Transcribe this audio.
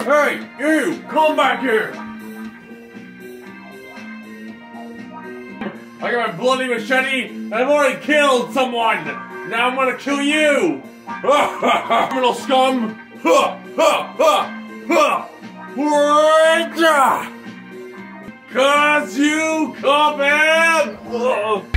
Hey, you! Come back here! I got my bloody machete, and I've already killed someone! Now I'm gonna kill you! Criminal scum! Cause you come in!